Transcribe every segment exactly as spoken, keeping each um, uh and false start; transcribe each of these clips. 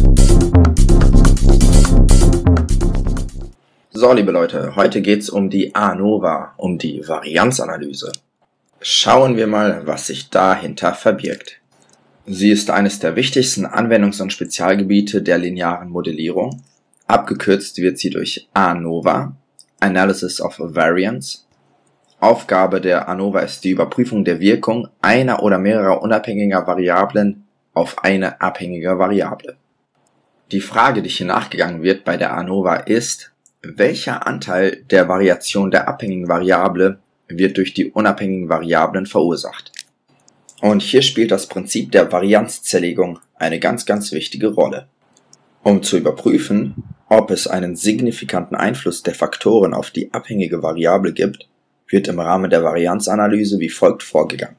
So, liebe Leute, heute geht es um die ANOVA, um die Varianzanalyse. Schauen wir mal, was sich dahinter verbirgt. Sie ist eines der wichtigsten Anwendungs- und Spezialgebiete der linearen Modellierung. Abgekürzt wird sie durch ANOVA, Analysis of Variance. Aufgabe der ANOVA ist die Überprüfung der Wirkung einer oder mehrerer unabhängiger Variablen auf eine abhängige Variable. Die Frage, die hier nachgegangen wird bei der ANOVA ist, welcher Anteil der Variation der abhängigen Variable wird durch die unabhängigen Variablen verursacht? Und hier spielt das Prinzip der Varianzzerlegung eine ganz, ganz wichtige Rolle. Um zu überprüfen, ob es einen signifikanten Einfluss der Faktoren auf die abhängige Variable gibt, wird im Rahmen der Varianzanalyse wie folgt vorgegangen.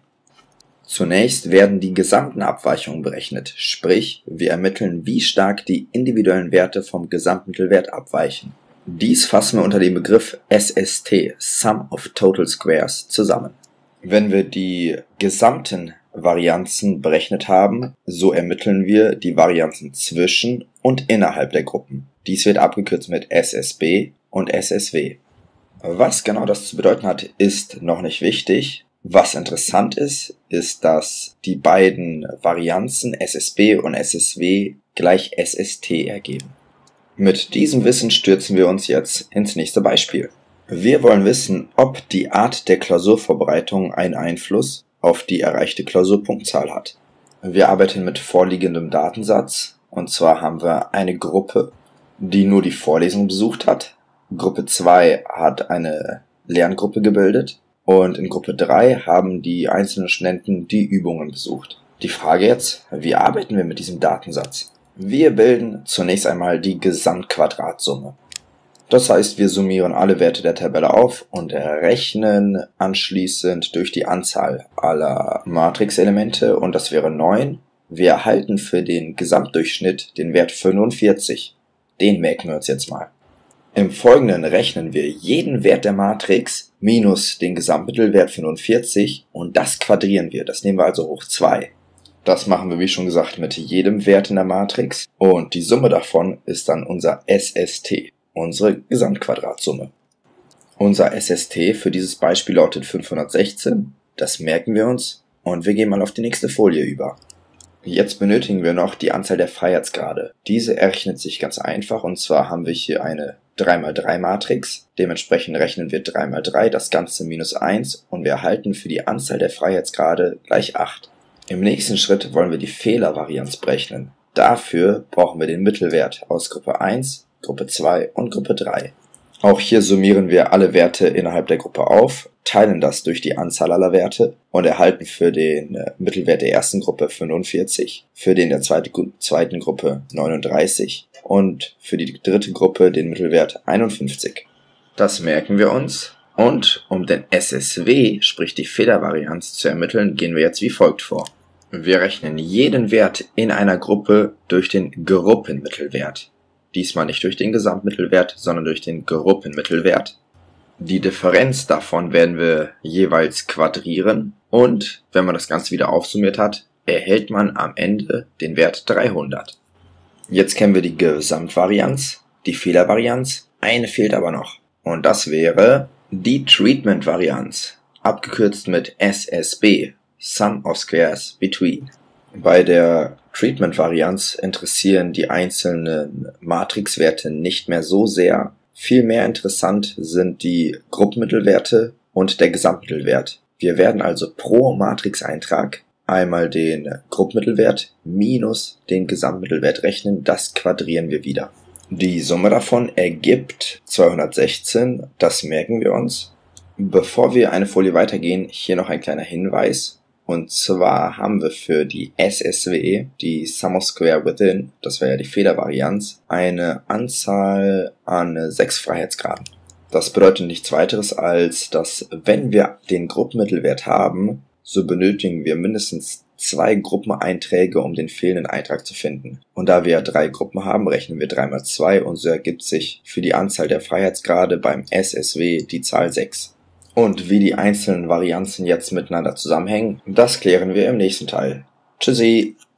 Zunächst werden die gesamten Abweichungen berechnet, sprich, wir ermitteln, wie stark die individuellen Werte vom Gesamtmittelwert abweichen. Dies fassen wir unter dem Begriff S S T, Sum of Total Squares, zusammen. Wenn wir die gesamten Varianzen berechnet haben, so ermitteln wir die Varianzen zwischen und innerhalb der Gruppen. Dies wird abgekürzt mit S S B und S S W. Was genau das zu bedeuten hat, ist noch nicht wichtig. Was interessant ist, ist, dass die beiden Varianzen S S B und S S W gleich S S T ergeben. Mit diesem Wissen stürzen wir uns jetzt ins nächste Beispiel. Wir wollen wissen, ob die Art der Klausurvorbereitung einen Einfluss auf die erreichte Klausurpunktzahl hat. Wir arbeiten mit vorliegendem Datensatz, und zwar haben wir eine Gruppe, die nur die Vorlesung besucht hat. Gruppe zwei hat eine Lerngruppe gebildet und in Gruppe drei haben die einzelnen Studenten die Übungen besucht. Die Frage jetzt, wie arbeiten wir mit diesem Datensatz? Wir bilden zunächst einmal die Gesamtquadratsumme. Das heißt, wir summieren alle Werte der Tabelle auf und rechnen anschließend durch die Anzahl aller Matrixelemente, und das wäre neun. Wir erhalten für den Gesamtdurchschnitt den Wert fünfundvierzig. Den merken wir uns jetzt mal. Im Folgenden rechnen wir jeden Wert der Matrix minus den Gesamtmittelwert fünfundvierzig und das quadrieren wir. Das nehmen wir also hoch zwei. Das machen wir, wie schon gesagt, mit jedem Wert in der Matrix und die Summe davon ist dann unser S S T, unsere Gesamtquadratsumme. Unser S S T für dieses Beispiel lautet fünfhundertsechzehn, das merken wir uns und wir gehen mal auf die nächste Folie über. Jetzt benötigen wir noch die Anzahl der Freiheitsgrade. Diese errechnet sich ganz einfach, und zwar haben wir hier eine drei mal drei Matrix, dementsprechend rechnen wir drei mal drei, das Ganze minus eins und wir erhalten für die Anzahl der Freiheitsgrade gleich acht. Im nächsten Schritt wollen wir die Fehlervarianz berechnen. Dafür brauchen wir den Mittelwert aus Gruppe eins, Gruppe zwei und Gruppe drei. Auch hier summieren wir alle Werte innerhalb der Gruppe auf, teilen das durch die Anzahl aller Werte und erhalten für den Mittelwert der ersten Gruppe fünfundvierzig, für den der zweiten Gruppe neununddreißig und für die dritte Gruppe den Mittelwert einundfünfzig. Das merken wir uns. Und um den S S W, sprich die Fehlervarianz, zu ermitteln, gehen wir jetzt wie folgt vor. Wir rechnen jeden Wert in einer Gruppe durch den Gruppenmittelwert. Diesmal nicht durch den Gesamtmittelwert, sondern durch den Gruppenmittelwert. Die Differenz davon werden wir jeweils quadrieren und wenn man das Ganze wieder aufsummiert hat, erhält man am Ende den Wert dreihundert. Jetzt kennen wir die Gesamtvarianz, die Fehlervarianz, eine fehlt aber noch und das wäre die Treatment-Varianz, abgekürzt mit S S B, Sum of Squares Between. Bei der Treatment-Varianz interessieren die einzelnen Matrixwerte nicht mehr so sehr. Vielmehr interessant sind die Gruppenmittelwerte und der Gesamtmittelwert. Wir werden also pro Matrixeintrag einmal den Gruppenmittelwert minus den Gesamtmittelwert rechnen, das quadrieren wir wieder. Die Summe davon ergibt zweihundertsechzehn, das merken wir uns. Bevor wir eine Folie weitergehen, hier noch ein kleiner Hinweis. Und zwar haben wir für die S S W, die Sum of Square Within, das wäre ja die Fehlervarianz, eine Anzahl an sechs Freiheitsgraden. Das bedeutet nichts weiteres als, dass wenn wir den Gruppenmittelwert haben, so benötigen wir mindestens zwei Gruppeneinträge, um den fehlenden Eintrag zu finden. Und da wir ja drei Gruppen haben, rechnen wir drei mal zwei und so ergibt sich für die Anzahl der Freiheitsgrade beim S S W die Zahl sechs. Und wie die einzelnen Varianzen jetzt miteinander zusammenhängen, das klären wir im nächsten Teil. Tschüssi!